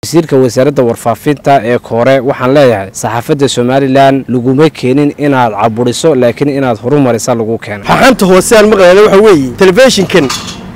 wasiirka wasaaradda warfaafinta ee Koore waxaan leeyahay saxaafadda Somaliland laguma keenin inaad caburiso laakiin inaad horumariso lagu keenay xanta hoose aan maqlaynaa waxa weeye telefishinkan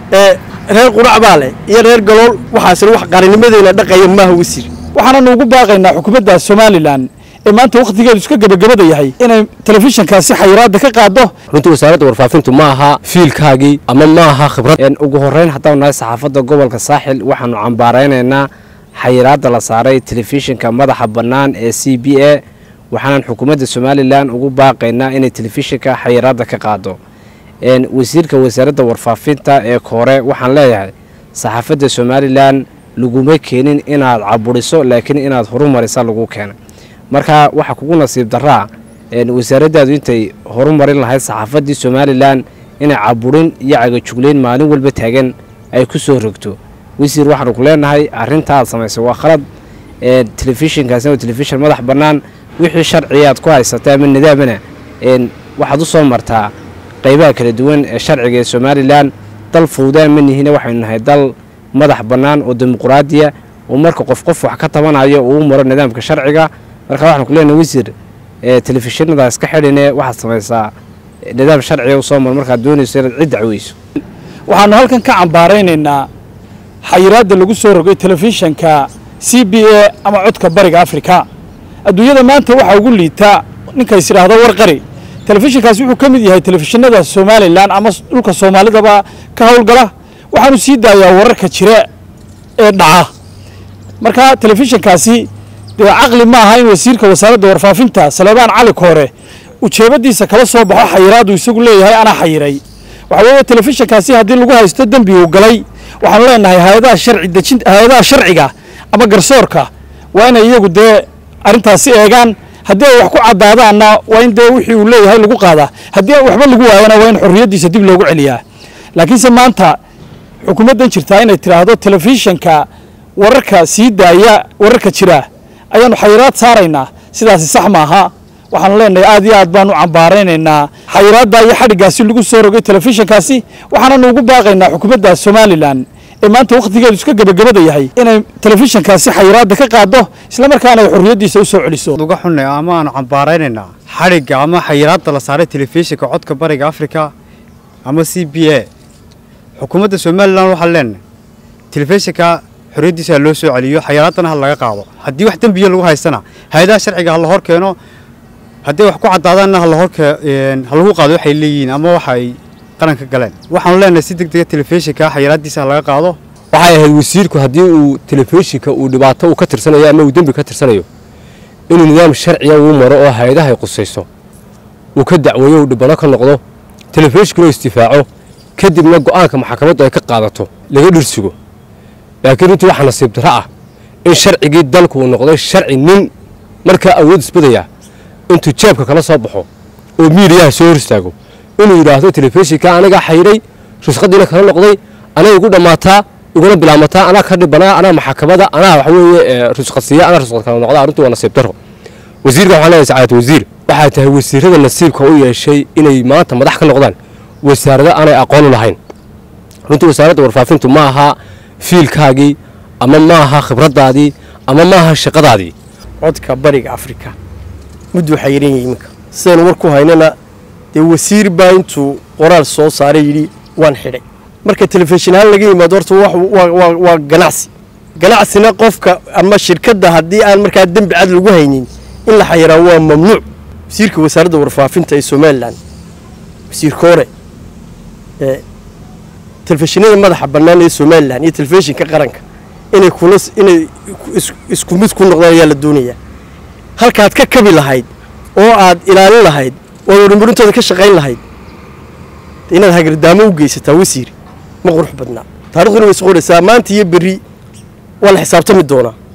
reer qurac baale iyo reer galool waxaas wax qarinimadeena dhaqaya maaha wasiir waxaana ugu baaqaynaa xukuumadda Somaliland ee maanta waqtigeedu iska gabagabada yahay inay telefishinkaasi xayiraad ka qaado runtii wasaaradda warfaafintu ma aha fiilkaagii ama ma aha khibrad ugu horeyn haddii nahay saxaafadda gobolka Saaxil waxaanu cambaaraynaynaa xayiraadda la saaray telefishinka madaxa bannaan ee CBA waxaan xukuumadda Somaliland ugu baaqaynaa inay telefishinka xayiraadda ka qaado wasiirka wasaaradda warfaafinta ee Koore waxaan leeyahay saxaafadda Somaliland laguma keenin inaad caburiso laakiin inaad horumariso lagu keenay marka waxa kugu nasiib daraa wasaaraddaadu intay horumarin lahayd saxaafadii Somaliland inay caburin iyo cagajugleyn maalin walba taagan ay ku soo rogto wasiir waxaan ku leenahay arintaas sameysay waa khalad telefishinkaas oo telefishin madax bannaan wixii sharciyaad ku haysatay ama nidaamana waxaad u soo martaa qaybaha kala duwan ee sharciga ee Somaliland dal fuudaan ma nihina waxaynu nahay dal madax bannaan oo dimuqraadiya oo marka qof wax ka tabanayo uu maro nidaamka sharciga marka waxaan ku leenahay wasiir telefishinadaas ka xidhinee waxaad samaysaa nidaam sharci oo soo mar marka doonayso inaad cid dacweyso waxaanu halkan ka cambaaraynaynaa xayiraadda lagu soo rogay telefishinka CBA ama codka bariga Afrika adduunyada maanta waxa ugu liita ninka isiraahdo warqari telefishinkaasi wuxuu kamid yahay telefishinada Somaliland ama dhulka Soomaalidaba ka hawlgala waxaanu sii daayaa wararka jira ee dhaca marka telefishinkaasi عقلي ما هاي وزيرك وزارة warfaafinta Salebaan Cali Koore ujeebadiisa kala soo baxo xayiraadu isagu leeyahay ana xayiray waxa weeye telefishinkaasi hadii lagu haysto dambi uu galay waxaan leenahay hay'adaha sharciga ama garsoorka waa inay iyagu arintaasi eegaan hadii wax ku cadaadaana waa in wixii uu leeyahay lagu qaada hadii waxba lagu waayana waa in xorriyadiisa dib loogu celiyaa laakiin maanta xukuumaddan jirta inay tiraahdo telefishinka wararka sii daaya wararka jira ayaanu xayiraad saaraynaa sidaas sax ma aha waxaan leenahay aad iyo aad baan u cambaaraynaynaa xayiraadda iyo xadhigaasi lagu soo rogay telefishinkaasi waxaana ugu baaqaynaa xukuumadda Somaliland ee maanta waqtigeedu iska gabagabada yahay inay telefishinkaasi xayiraadda ka qaado isla markaana xorriyadiisa u soo celiso uga xunay ama aan cambaaraynaynaa xadhiga ama xayiraadda la saaray telefishinka codka bariga Afrika ama CBA xukuumadda Somaliland waxaa leenahay telefishinka xorriyadiisa loo soo celiyo xayiraadana hal laga qaado hadii wax dambiye lagu haysana hay'adaha sharciga hal hor keeno hadii wax ku cadaadana hal lagu qaado waxay leeyihiin ama waxay qaranka galeen waxaan leenahay si degdeg ah telefishinka xayiraadiisa laga qaado waxay ahayd wasiirku hadii uu telefishinka uu dhibaato u ka tirsanayo ama uu dambi ka tirsanayo inuu nidaam sharci ah uu maro oo hay'adaha ay qusayso uu ka dacweeyo uu dhibano ka noqdo telefishinku istifaaco kadibna go'aanka maxkamaddu ay ka qaadato laga dhirsigo laakiin intii waxa nasiib dara ah in sharcigii dalku uu noqday sharci nin marka awood isbadaya intuu jeebka kala soo baxo oo miidiyaha soo horstaago inuu yiraahdo telefishinka anaga xayray rushqadiina kala noqday anaga ugu dhamaataa uguna bilaamataa anaga ka dhibanaa anaga maxkamadda anaga waxa weeye rushqasiya anaga rushqad kala noqda arrintu waa nasiib daro wasiirka waxaan leeyahay saacad wasiir waxa tahay wasiirada nasiibka u yeeshay inay maanta madax ka noqdaan wasaaradda aanay aqoon u lahayn runtii wasaaradda warfaafintu ma aha fiilkaagii ama ma aha khibradaadii ama ma aha shaqadaadii codka bariga Afrika muddo xayireen iminka sidaan war ku haynana wasiir baa intuu qoraal soo saaray yiri waan xidhay marka telefishinaan laga yimaado horta waa ganacsina qofka ama shirkadda hadii aan markaa dambi cad lagu haynin in la xayiraa waa mamnuuc wasiirka wasaaradda warfaafinta ee Somaliland wasiir Koore telefishinada madaxa bannaan ee Somaliland iyo telefishinka qaranka inay isku mid ku noqdaan ayaa la doonayaa halkaad ka kabi lahayd oo aad ilaalin lahayd oo horumarintooda ka shaqayn lahayd inaad hagardaamo u geysataa wasiir ma qurux badna taariikhduna way soo qoraysaa maanta iyo berri waa la xisaabtami doonaa